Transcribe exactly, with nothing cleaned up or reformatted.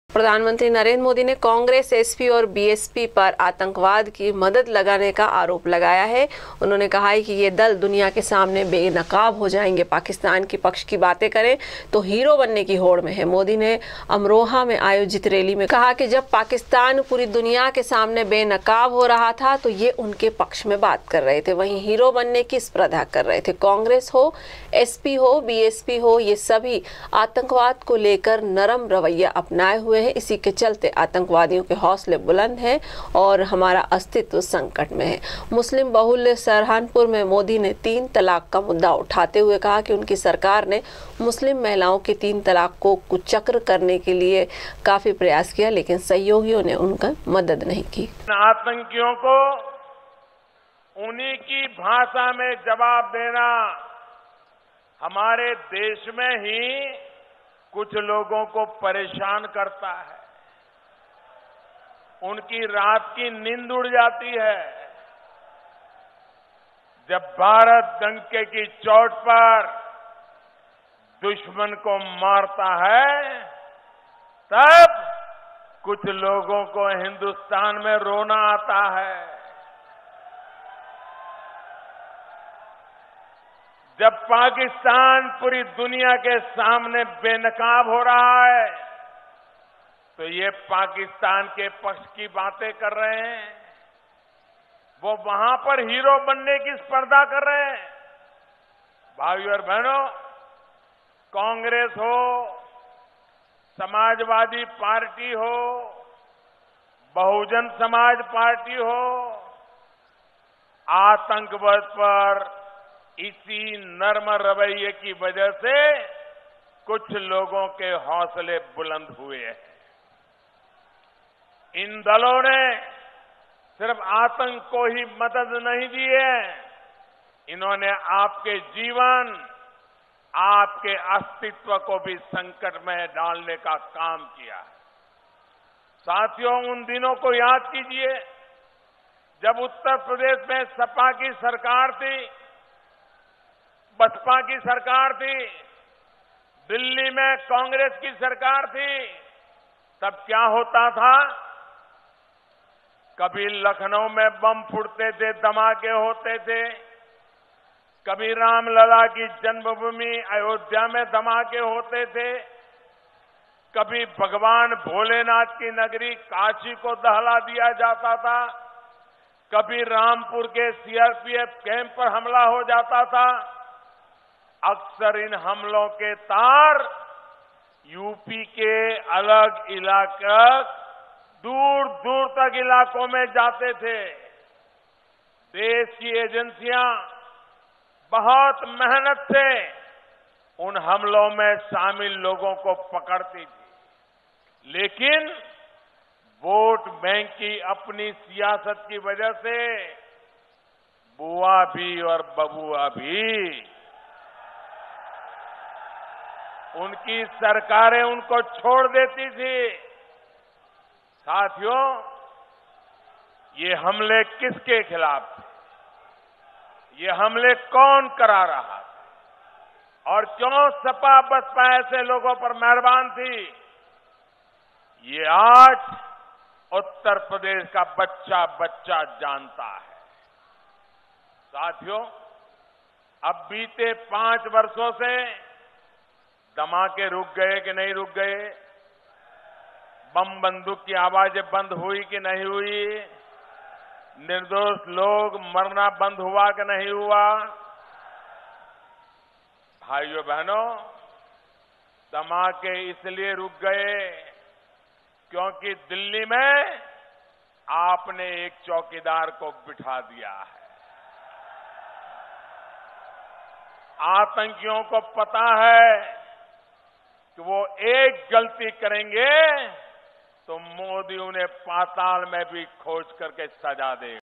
प्रधानमंत्री नरेंद्र मोदी ने कांग्रेस, एसपी और बीएसपी पर आतंकवाद की मदद लगाने का आरोप लगाया है। उन्होंने कहा है कि ये दल दुनिया के सामने बेनकाब हो जाएंगे। पाकिस्तान के पक्ष की बातें करें तो हीरो बनने की होड़ में है। मोदी ने अमरोहा में आयोजित रैली में कहा कि जब पाकिस्तान पूरी दुनिया के सामने बेनकाब हो रहा था तो ये उनके पक्ष में बात कर रहे थे, वहीं हीरो बनने की स्पर्धा कर रहे थे। कांग्रेस हो, एसपी हो, बीएसपी हो, ये सभी आतंकवाद को लेकर नरम रवैया अपनाए हुए हैं। इसी के चलते आतंकवादियों के हौसले बुलंद हैं और हमारा अस्तित्व संकट में है। मुस्लिम बहुल्य सहारनपुर में मोदी ने तीन तलाक का मुद्दा उठाते हुए कहा कि उनकी सरकार ने मुस्लिम महिलाओं की तीन तलाक को कुचक्र करने के लिए काफी प्रयास किया, लेकिन सहयोगियों ने उनका मदद नहीं की। आतंकियों को उन्हीं की भाषा में जवाब देना हमारे देश में ही कुछ लोगों को परेशान करता है। उनकी रात की नींद उड़ जाती है। जब भारत डंके की चोट पर दुश्मन को मारता है, तब कुछ लोगों को हिंदुस्तान में रोना आता है। जब पाकिस्तान पूरी दुनिया के सामने बेनकाब हो रहा है तो ये पाकिस्तान के पक्ष की बातें कर रहे हैं। वो वहां पर हीरो बनने की स्पर्धा कर रहे हैं। भाइयों और बहनों, कांग्रेस हो, समाजवादी पार्टी हो, बहुजन समाज पार्टी हो, आतंकवाद पर इसी नर्म रवैये की वजह से कुछ लोगों के हौसले बुलंद हुए हैं। इन दलों ने सिर्फ आतंक को ही मदद नहीं दी है, इन्होंने आपके जीवन, आपके अस्तित्व को भी संकट में डालने का काम किया। साथियों, उन दिनों को याद कीजिए जब उत्तर प्रदेश में सपा की सरकार थी, बसपा की सरकार थी, दिल्ली में कांग्रेस की सरकार थी। तब क्या होता था? कभी लखनऊ में बम फूटते थे, धमाके होते थे। कभी रामलला की जन्मभूमि अयोध्या में धमाके होते थे। कभी भगवान भोलेनाथ की नगरी काशी को दहला दिया जाता था। कभी रामपुर के सीआरपीएफ कैंप पर हमला हो जाता था। अक्सर इन हमलों के तार यूपी के अलग इलाके, दूर दूर तक इलाकों में जाते थे। देश की एजेंसियां बहुत मेहनत से उन हमलों में शामिल लोगों को पकड़ती थी, लेकिन वोट बैंक की अपनी सियासत की वजह से बुआ भी और बबुआ भी, उनकी सरकारें उनको छोड़ देती थी। साथियों, ये हमले किसके खिलाफ थे? ये हमले कौन करा रहा था? और क्यों सपा बसपा ऐसे लोगों पर मेहरबान थी? ये आज उत्तर प्रदेश का बच्चा बच्चा जानता है। साथियों, अब बीते पांच वर्षों से धमाके रुक गए कि नहीं रुक गए? बम बंदूक की आवाजें बंद हुई कि नहीं हुई? निर्दोष लोग मरना बंद हुआ कि नहीं हुआ? भाइयों बहनों, धमाके इसलिए रुक गए क्योंकि दिल्ली में आपने एक चौकीदार को बिठा दिया है। आतंकियों को पता है कि वो एक गलती करेंगे तो मोदी उन्हें पाताल में भी खोज करके सजा देगा।